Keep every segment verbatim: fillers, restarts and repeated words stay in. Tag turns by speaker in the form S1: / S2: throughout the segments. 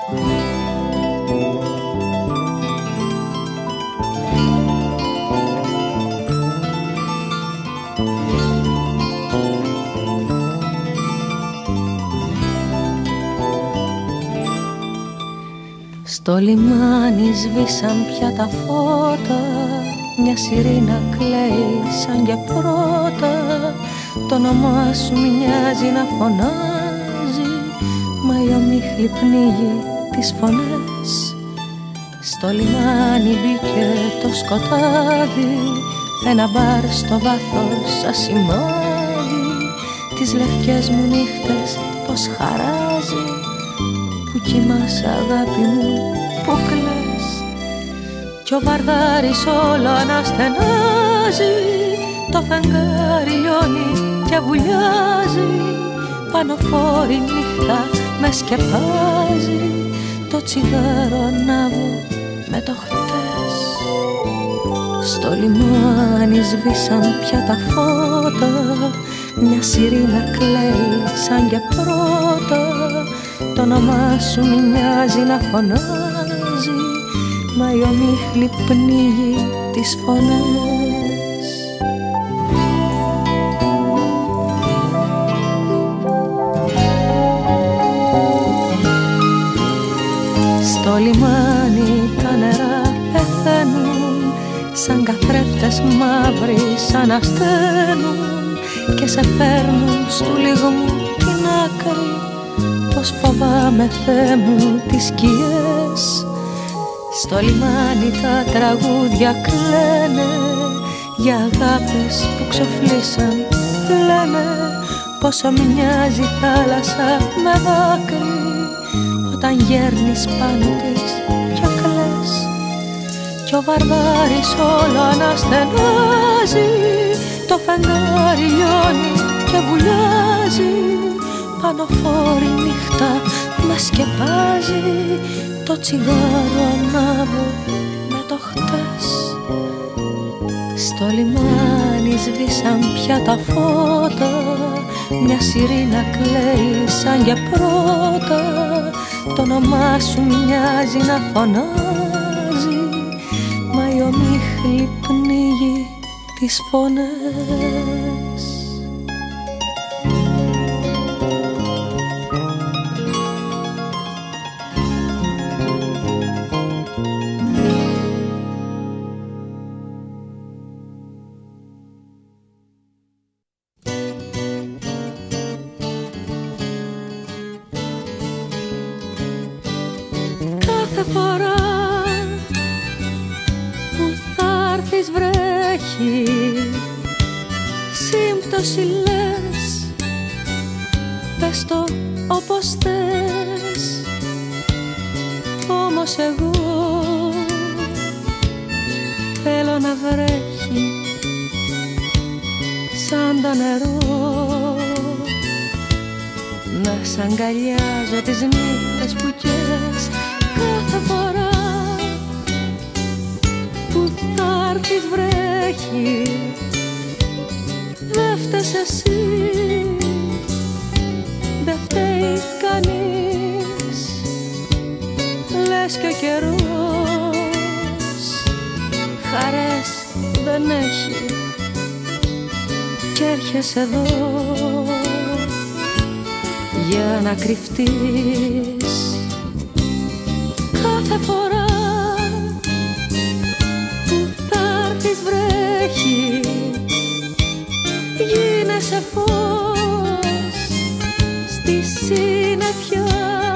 S1: Στο λιμάνι σβήσαν πια τα φώτα, μια σιρήνα κλαίει σαν και πρώτα. Το όνομά σου μοιάζει να φωνάζει, μα η ομίχλη πνίγει τις φωνές. Στο λιμάνι μπήκε το σκοτάδι, ένα μπαρ στο βάθος σαν σημάδι. Τις λευκές μου νύχτες πως χαράζει, που κοιμάσαι αγάπη μου, που κλαις. Κι ο βαρδάρης όλο αναστενάζει, το φεγγάρι λιώνει και βουλιάζει. Πανοφόρη νύχτα με σκεπάζει, το τσιγάρο ανάβω με το χτες. Στο λιμάνι σβήσαν πια τα φώτα, μια σιρήνα κλαίει σαν και πρώτα. Το όνομά σου μοιάζει να φωνάζει, μα η ομίχλη πνίγει τις φωνές. Στο λιμάνι τα νερά πεθαίνουν, σαν καθρέφτες μαύροι σαν ασθένουν, και σε φέρνουν στου λιγμού την άκρη. Πως φοβάμαι, Θεέ μου, τις σκιές. Στο λιμάνι τα τραγούδια κλαίνε, για αγάπες που ξοφλήσαν λένε. Πόσο μοιάζει η θάλασσα με δάκρυ, όταν γέρνεις πάνω της και κλαις. Κι ο βαρδάρης όλο αναστενάζει, το φεγγάρι λιώνει και βουλιάζει. Πανοφόρη νύχτα με σκεπάζει, το τσιγάρο ανάβω με το χτες. Στο λιμάνι σβήσαν πια τα φώτα, μια σιρήνα κλαίει σαν και πρώτα. Το όνομά σου μοιάζει να φωνάζει, μα η ομίχλη πνίγει τις φωνές. Κάθε φορά που θα έρθεις βρέχει, σύμπτωση λες, πες το όπως θες. Όμως εγώ θέλω να βρέχει σαν το νερό, να σ' αγκαλιάζω τις νύχτες που καίες. Κάθε φορά που θα έρθεις βρέχει, δε φταίς εσύ, δε φταίει κανείς. Λες κι ο καιρός χαρές δεν έχει, κι έρχεσαι εδώ για να κρυφτείς. Κάθε φορά που θα έρθεις βρέχει, γίνεσαι φως στη συννεφιά.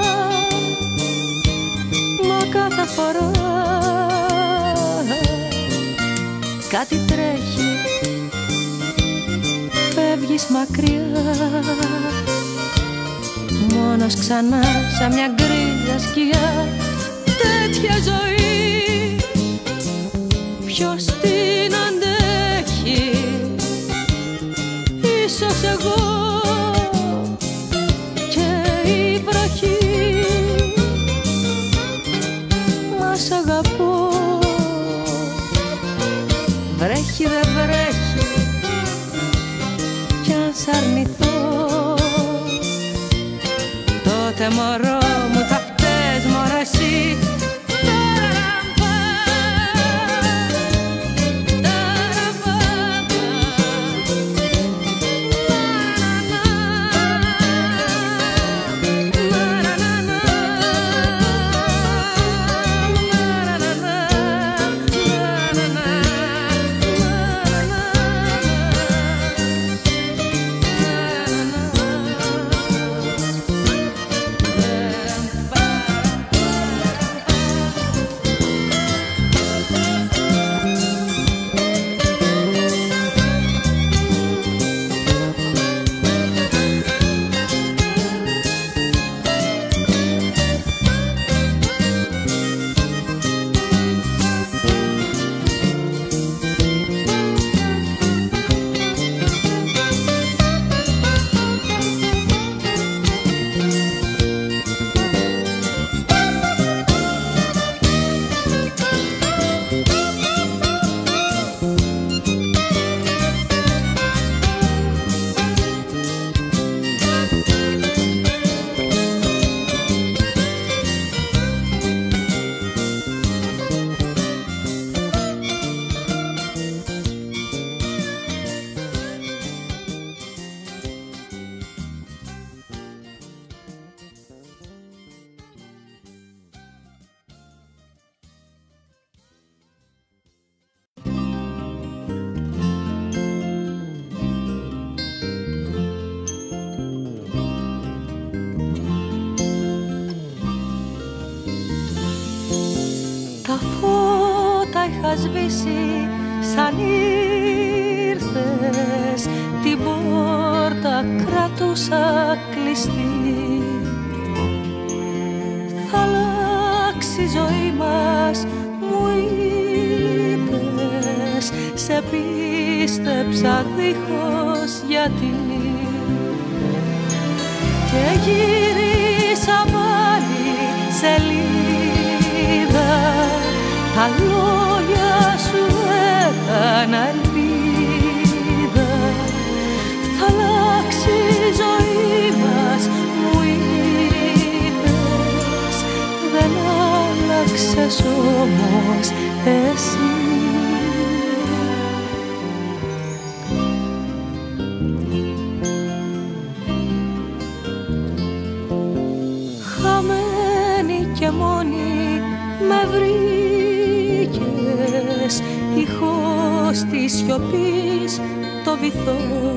S1: Μα κάθε φορά κάτι τρέχει, φεύγεις μακριά, μόνος ξανά σαν μια γκρίζα σκιά. Τέτοια ζωή ποιος την αντέχει, ίσως εγώ και η βροχή. Μα σ' αγαπώ, βρέχει δε βρέχει, κι αν σ' αρνηθώ, τότε μωρό μου θα φταίς μωρά. Τα φώτα είχα σβήσει σαν ήρθες, την πόρτα κρατούσα κλειστή. Θα αλλάξει η ζωή μας, μου είπες, σε πίστεψα δίχως γιατί. Και γύρισα πάλι σελίδα, τα λόγια σου έκανα ελπίδα. Θα αλλάξει η ζωή μας, μου είπες, δεν άλλαξες όμως εσύ. Χαμένη και μόνη με βρήκες, ηχός της σιωπής το βυθό.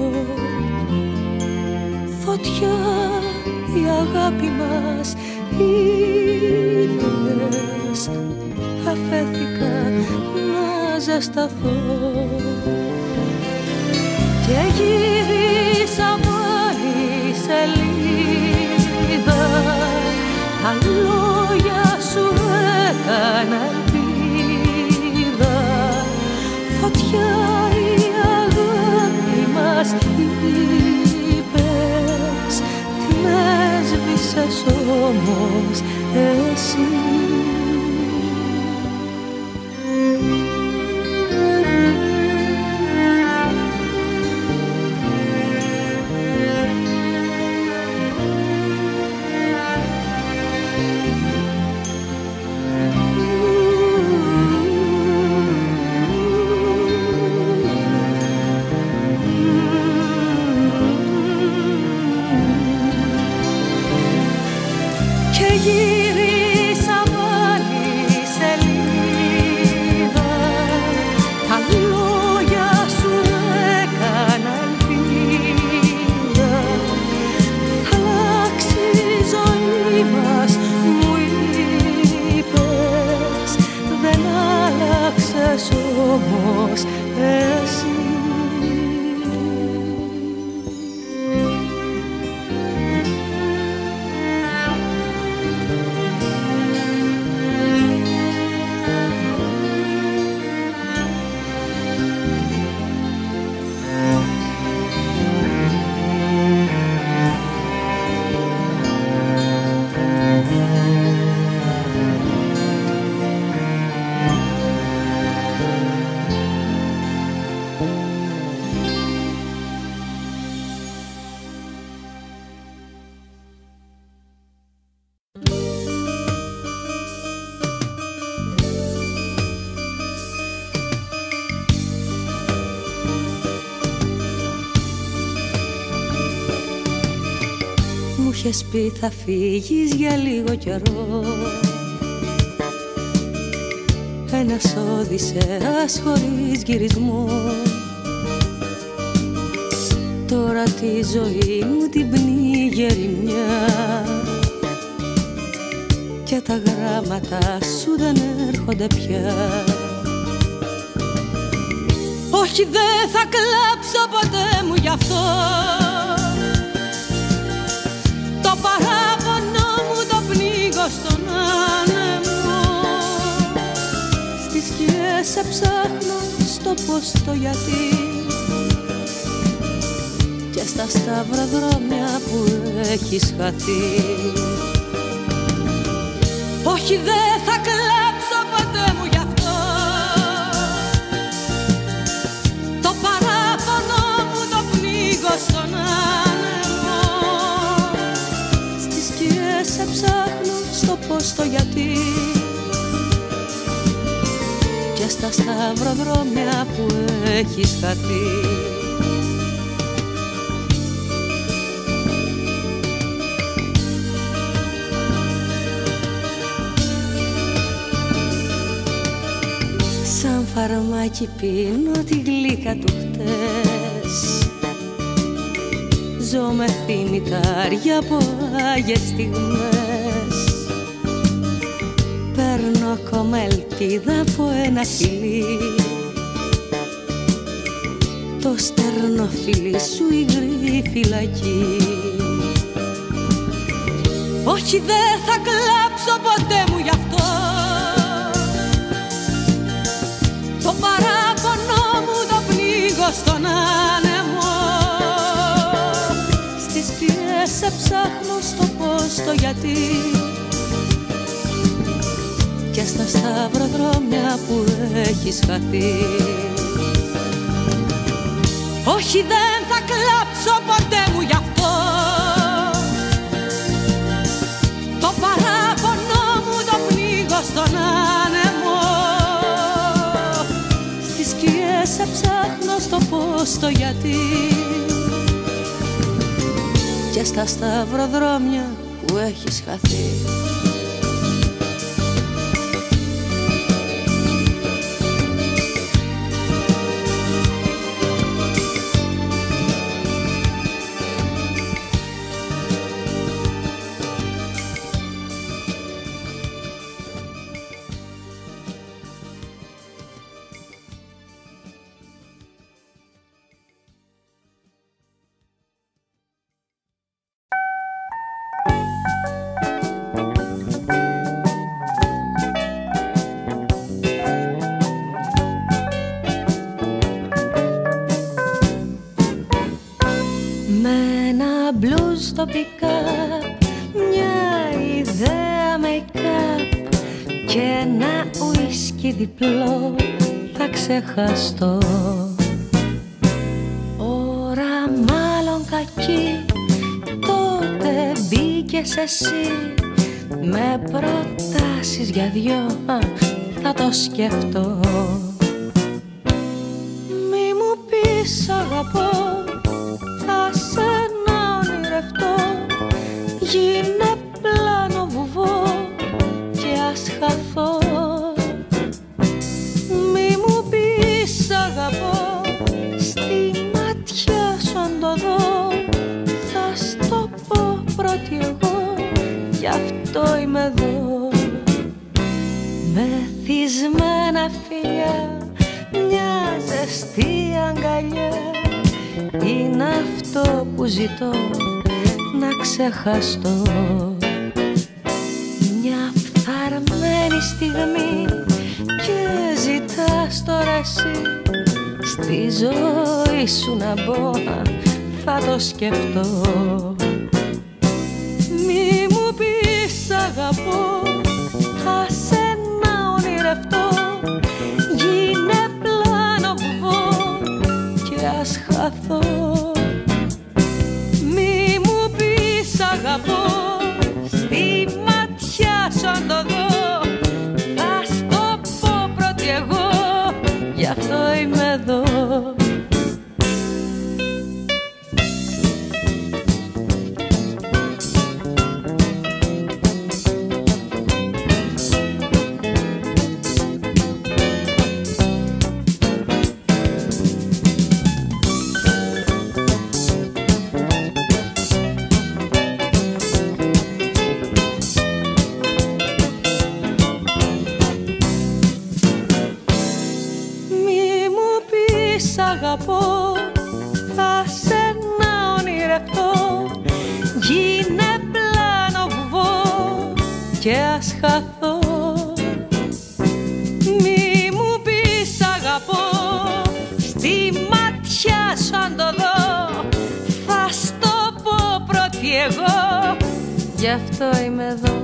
S1: Φωτιά η αγάπη μας είπες, αφέθηκα να ζεσταθώ. Και γύρισα πάλι σελίδα, τα λόγια σου έκανα ελπίδα. Φωτιά η αγάπη μας είπες, την έσβησες όμως εσύ. Γύρισα πάλι σελίδα, τα λόγια σου έκανα ελπίδα. Θα αλλάξει η ζωή μας, μου είπες, δεν άλλαξες όμως εσύ. Μου είχες πει θα φύγεις για λίγο καιρό, ένας Οδυσσέας χωρίς γυρισμό. Τώρα τη ζωή μου την πνίγει ερημιά και τα γράμματα σου δεν έρχονται πια. Όχι, δεν θα κλάψω ποτέ μου γι' αυτό, το παράπονο μου το πνίγω στον άνεμο. Στις σκιές σε ψάχνω στο πώς το γιατί και στα σταυροδρόμια που έχεις χαθεί. Όχι, δεν θα κλάψω ποτέ μου γι' αυτό, το παράπονο μου το πνίγω στον άνεμο. Στις σκιές σε ψάχνω στο πώς το γιατί και στα σταυροδρόμια που έχεις χαθεί. Σαν φαρμάκι πίνω τη γλύκα του χτες, ζω με θυμητάρια από άγιες στιγμές. Παίρνω ακόμα ελπίδα από ένα φιλί. Το στερνό φιλί σου υγρή φυλακή. Όχι, δεν θα κλάψω ποτέ μου γι' αυτό. Το παράπονο μου το πνίγω στον άνεμο. Στις σκιές σε ψάχνω στο πώς, το γιατί και στα σταυροδρόμια που έχεις χαθεί. Όχι, δεν θα κλάψω ποτέ μου γι' αυτό. Το παράπονο μου το πνίγω στον άνεμο. Στις σκιές σε ψάχνω στο πώς, το γιατί και στα σταυροδρόμια που έχεις χαθεί. Στο pick-up, μια ιδέα make-up και ένα ουίσκι διπλό θα ξεχαστώ. Ώρα μάλλον κακή, τότε μπήκες εσύ με προτάσεις για δυο, θα το σκεφτώ. Μη μου πεις αγαπώ, θα σε γίνε πλάνο βουβό και ας χαθώ. Μη μου πεις αγαπώ, στη μάτια σου αν το δω θα στο πω πρώτη εγώ, γι' αυτό είμαι εδώ. Μεθυσμένα φιλιά, μια ζεστή αγκαλιά είναι αυτό που ζητώ να ξεχαστώ. Μια φθαρμένη στιγμή και ζητάς τώρα εσύ στη ζωή σου να μπω, θα το σκεφτώ. Μη μου πεις αγαπώ, άσε να ονειρευτώ, γίνε πλάνο βουβό και ας χαθώ. Αγαπώ, στη μάτια σου αν το δω θα στο πω πρώτη εγώ, γι' αυτό είμαι εδώ. Αγαπώ, θα σε να ονειρευτώ, γίνε πλάνο βουβό και ας χαθώ. Μη μου πεις αγαπώ, στη μάτια σου αν το δω θα στο πω πρώτη εγώ, γι' αυτό είμαι εδώ.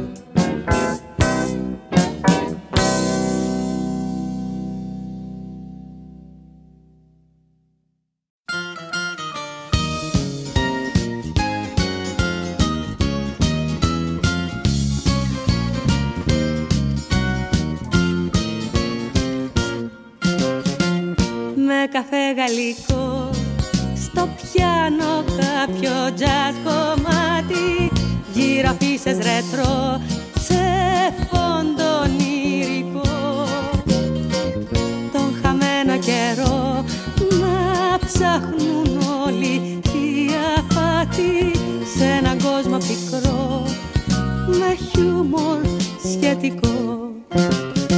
S1: Με καφέ γαλλικό, στο πιάνο κάποιο τζαζ κομμάτι, γύρω αφίσες ρετρό, σε φόντο ονειρικό. Τον χαμένο καιρό να ψάχνουν όλοι οι αφάτοι σε έναν κόσμο πικρό, με χιούμορ σχετικό.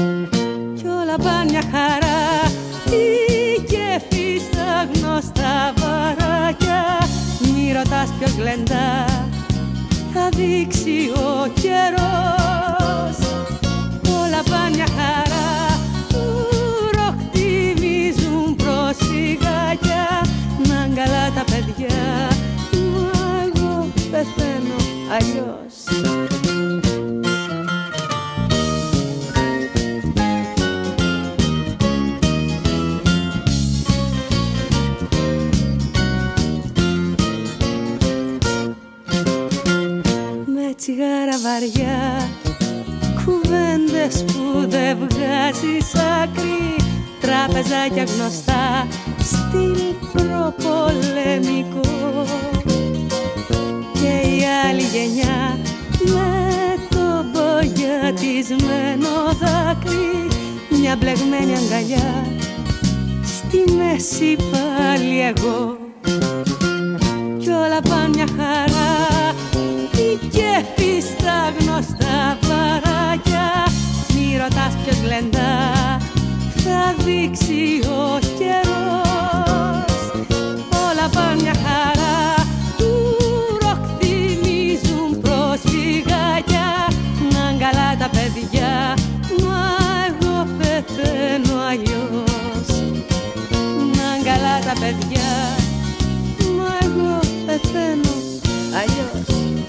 S1: Ξέρεις που δεν βγάζεις άκρη, τραπεζάκια γνωστά, στυλ προπολεμικό. Και η άλλη γενιά με το μπογιατισμένο δάκρυ, μια μπλεγμένη αγκαλιά, στη μέση πάλι εγώ. Κι όλα πάνε μια χαρά, η κέφη στα γνωστά παράκια. Μη ρωτάς ποιος γλεντά, θα δείξει ο καιρός. Όλα πάνε μια χαρά, του ροκ θυμίζουν προσφυγάκια. Ναν καλά τα παιδιά, μα εγώ πεθαίνω αλλιώς. Ναν καλά τα παιδιά, μα εγώ πεθαίνω αλλιώς.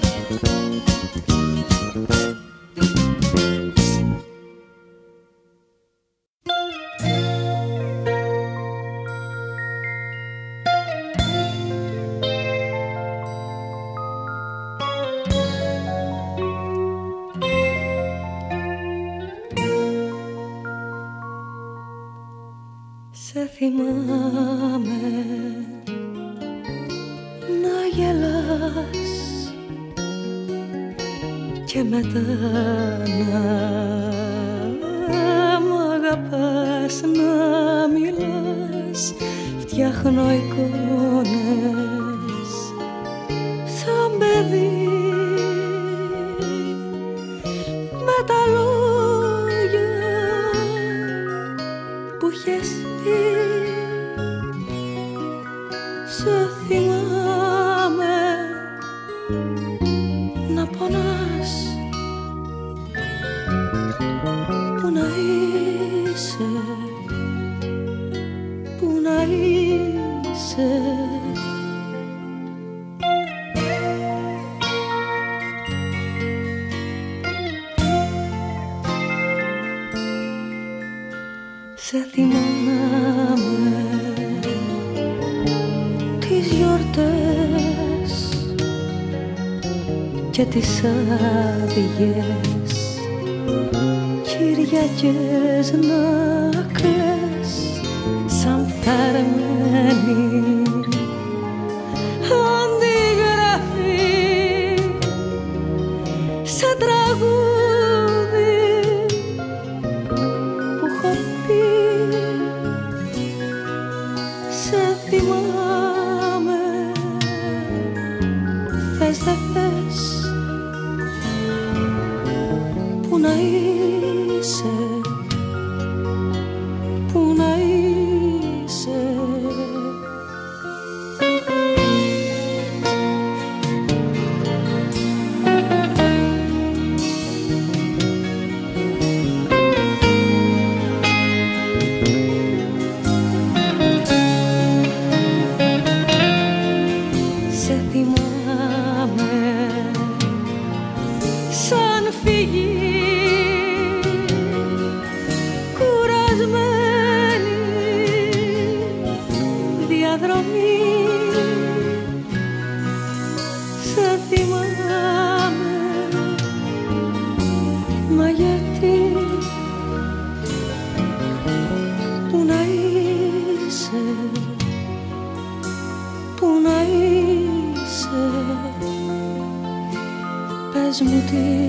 S1: Σε θυμάμαι να γελάς και μετά να μ' αγαπάς, να μιλάς. Φτιάχνω εικόνες σαν παιδί με τα λόγια που είχες πει. Σε θυμάμαι να πονάς, που να είσαι, που να είσαι. Σε θυμάμαι τις γιορτές και τις άδειες Κυριακές να κλαις σαν θαρμένη αντιγραφή σε τραγούδι που έχω πει. Σε θυμάμαι, θες δε θες, που να είσαι, που να είσαι. Σε θυμάμαι σαν φυγή κουρασμένη διαδρομή. Σε θυμάμαι, μα γιατί, που να είσαι, που να είσαι. Πες μου τι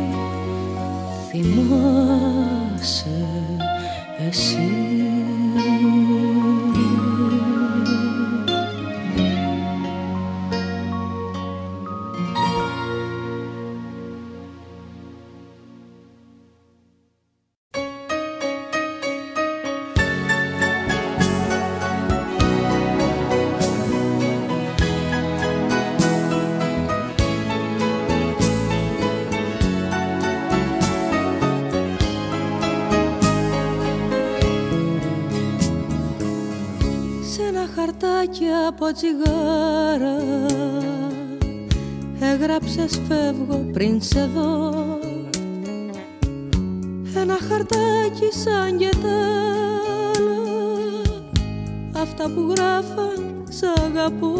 S1: θυμάσαι εσύ. Χαρτάκι από τσιγάρα έγραψες φεύγω πριν σε δω. Ένα χαρτάκι σαν και τ' άλλα, αυτά που γράφαν σ' αγαπώ.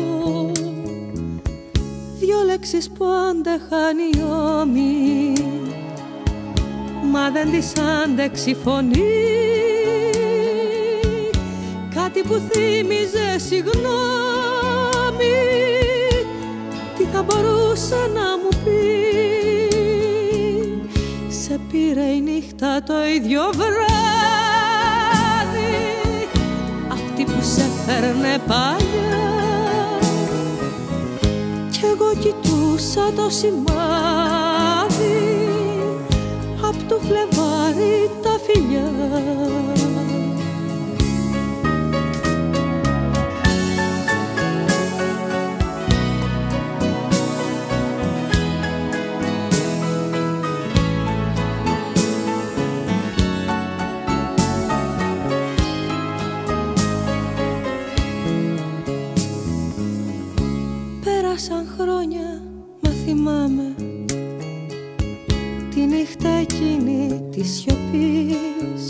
S1: Δυο λέξεις που αντέχαν οι ώμοι, μα δεν της άντεξε η φωνή. Κάτι που θύμιζε συγγνώμη, τι θα μπορούσε να μου πει. Σε πήρε η νύχτα το ίδιο βράδυ, αυτή που σε φέρνε παλιά, κι εγώ κοιτούσα το σημάδι απ' του Φλεβάρι τα φιλιά. Πέρασαν χρόνια, μα θυμάμαι τη νύχτα εκείνη της σιωπής,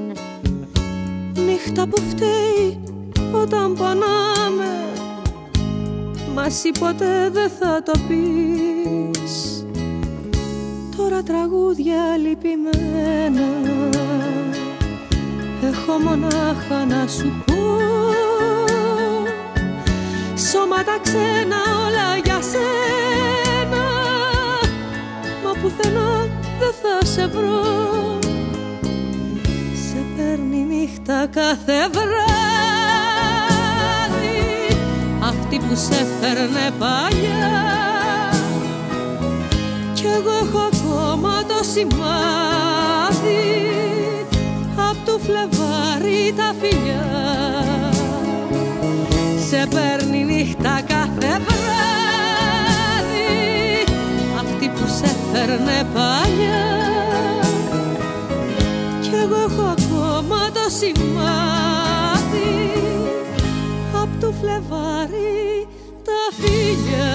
S1: νύχτα που φταίει όταν πονάμε, μα εσύ ποτέ δεν θα το πεις. Τώρα τραγούδια λυπημένα έχω μονάχα να σου πω, σώματα ξένα όλα για σένα, μα πουθενά δεν θα σε βρω. Σε παίρνει νύχτα κάθε βράδυ, αυτή που σε φέρνε παλιά, κι εγώ έχω ακόμα το σημάδι απ' του Φλεβάρι τα φιλιά. Σε παίρνει νύχτα κάθε βράδυ, αυτή που σε φέρνε παλιά, κι εγώ έχω ακόμα το σημάδι απ' του Φλεβάρι τα φιλιά.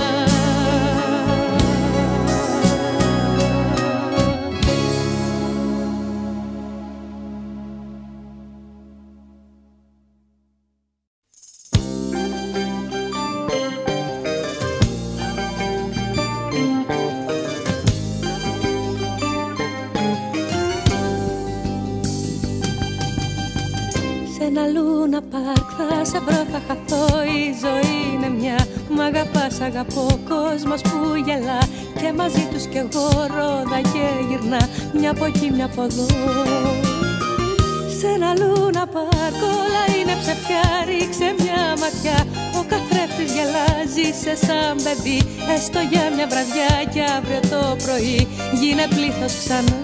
S1: Ένα Λούνα Πάρκ θα σε βρω, θα χαθώ, η ζωή είναι μια. Μ' αγαπάς, αγαπώ, κόσμος που γελά και μαζί τους κι εγώ ρόδα και γυρνά, μια από εκεί, μια από εδώ. Σ' ένα Λούνα Πάρκ όλα είναι ψευτιά, ρίξε μια ματιά. Ο καθρέφτης γελάζει σε σαν παιδί, έστω για μια βραδιά, κι αύριο το πρωί γίνε πλήθος ξανά.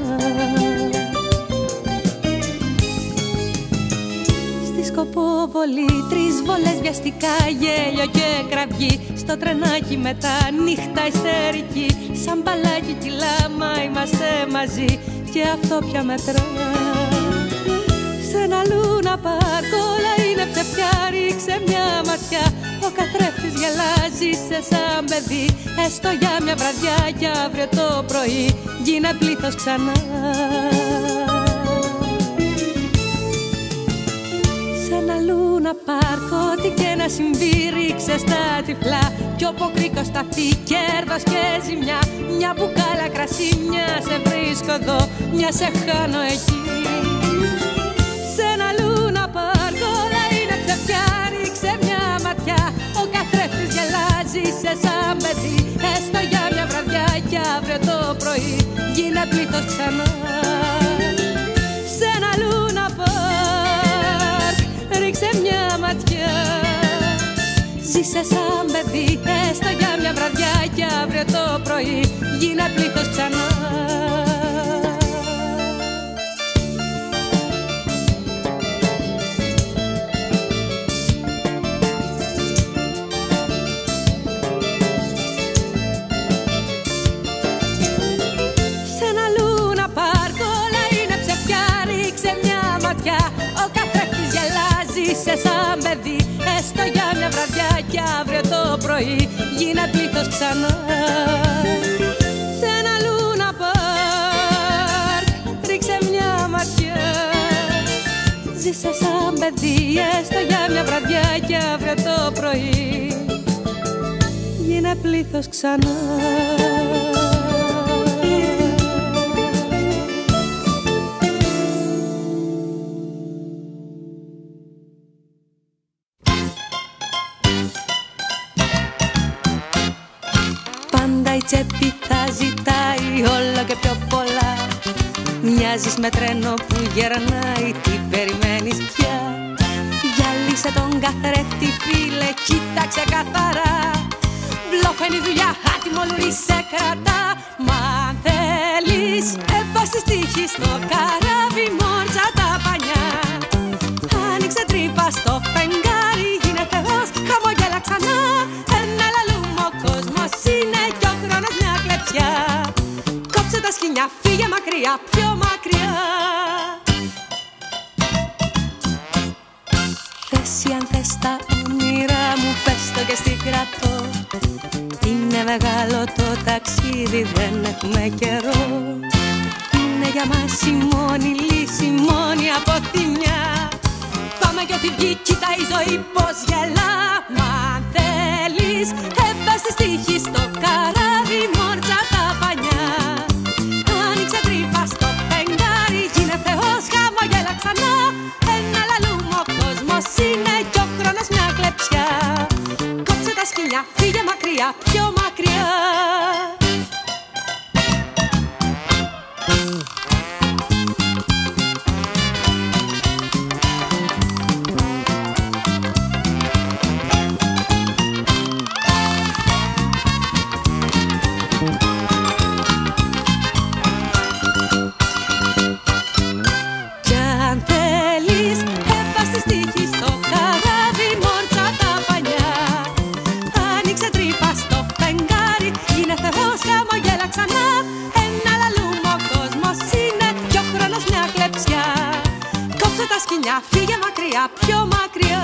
S1: Σκοποβολή, τρεις βολές βιαστικά, γέλιο και κραυγή. Στο τρενάκι μετά νύχτα ιστερική, σαν μπαλάκι κυλάμα είμαστε μαζί, και αυτό πια μετρά. Σ' ένα Λούνα Πάρκ όλα είναι ψευτιά, ρίξε μια ματιά. Ο καθρέφτης γελάζει σε σαν παιδί, έστω για μια βραδιά, κι αύριο το πρωί γίνε πλήθος ξανά. Ένα Λούνα Πάρκ, ό,τι και να συμβεί ρίξε στα τυφλά, κι όπου ο κρίκος σταθεί κέρδος και ζημιά. Μια μπουκάλα κρασί, μια σε βρίσκω εδώ, μια σε χάνω εκεί. Σ' ένα Λούνα Πάρκ όλα είναι ψευτιά, ρίξε μια ματιά. Ο καθρέφτης γελάζει σε σαν παιδί, έστω για μια βραδιά, κι αύριο το πρωί γίνε πλήθος ξανά. Σ' ένα Λούνα Πάρκ ρίξε μια ματιά, ζήσε σαν παιδί, έστω για μια βραδιά, κι αύριο το πρωί γίνε πλήθος ξανά. Σ' ένα Λούνα Πάρκ όλα είναι ψευτιά, ρίξε μια ματιά. Ο καθρέφτης γελάζει σε σαν παιδί, έστω για μια βραδιά, κι αύριο το πρωί γίνε πλήθος ξανά. Σ' ένα Λούνα Πάρκ ρίξε μια ματιά, ζήσε σαν παιδί, έστω για μια βραδιά, κι αύριο το πρωί γίνε πλήθος ξανά. τσέπη θα ζητάει όλο και πιο πολλά. Μοιάζεις με τρένο που γερνάει, τι περιμένεις πια? Γυάλισε τον καθρέφτη φίλε, κοίταξε καθαρά. Μπλόφ είναι η δουλειά, άτιμο λουρί σε κρατά. Μα αν θέλεις, έβασες τύχη στο καράβι, μόρτσα τα πανιά. Άνοιξε τρύπα στο φεγγάρι, γίνε θεός, χαμογέλα ξανά. Ένα λαλούμο κόσμος είναι κι ο χρόνος μια κλεψιά. Κόψε τα σκοινιά, φύγε μακριά, πιο μακριά. Θέση αν θες τα όνειρά μου, πες το και στην κρατώ. Είναι μεγάλο το ταξίδι, δεν έχουμε καιρό. Είναι για μας η μόνη λύση, η μόνη αποθυμιά. Πάμε κι ό,τι βγει, κοίτα η ζωή πως γελά. Μα αν θέλεις, έβασες τύχη στο καράβι, μόρτσα τα πανιά. Άνοιξε τρύπα στο φεγγάρι, γίνε θεός, χαμογέλα ξανά. Ένα λαλούμο κόσμος είναι κι ο χρόνος μια κλεψιά. Κόψε τα σκοινιά, φύγε μακριά, πιο μακριά. Φύγε μακριά, πιο μακριά.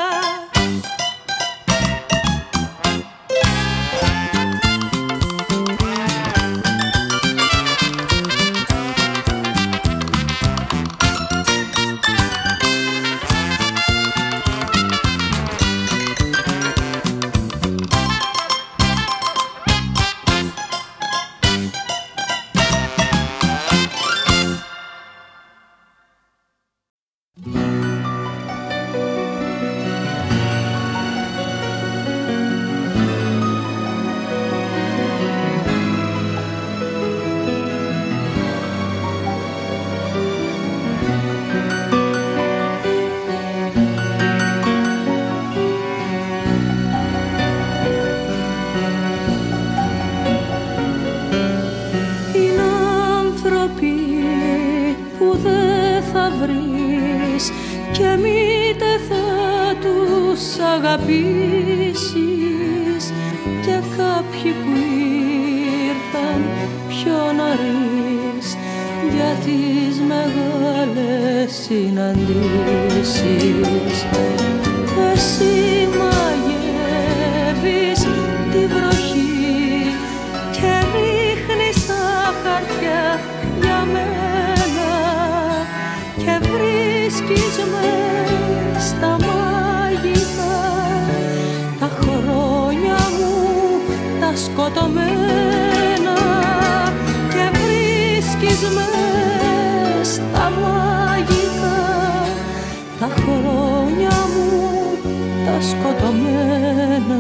S1: Και μήτε θα τους αγαπήσεις. Και κάποιοι που ήρθαν πιο νωρίς για τις μεγάλες συναντήσεις. Εσύ μαγεύεις τη βροχή και ρίχνεις τα χαρτιά για μένα και βρίσκεις με στα μαγικά τα χρόνια μου τα σκοτωμένα και βρίσκεις με στα μαγικά τα χρόνια μου τα σκοτωμένα.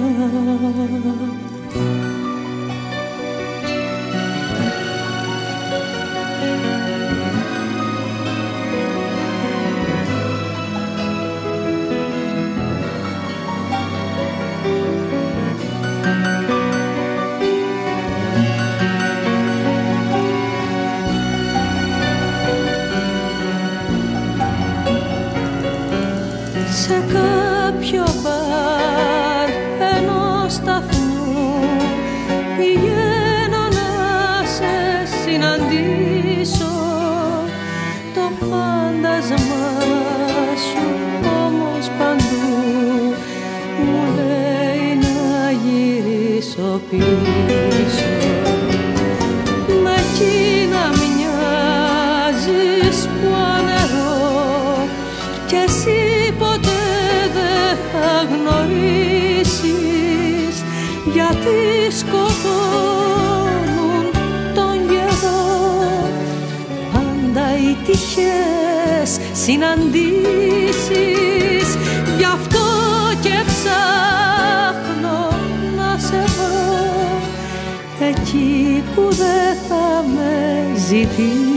S1: Σε κάποιο μπαρ ενός σταθμού πηγαίνω να σε συναντήσω. Το φάντασμά σου όμως παντού μου λέει να γυρίσω πίσω. Με εκείνα μοιάζεις που ανερώ κι εσύ ποτέ δεν θα γνωρίσεις, γιατί σκοτώνουν τον καιρό πάντα οι τυχές συναντήσεις. Γι' αυτό και ψάχνω να σε βρω εκεί που δεν θα με ζητήσει.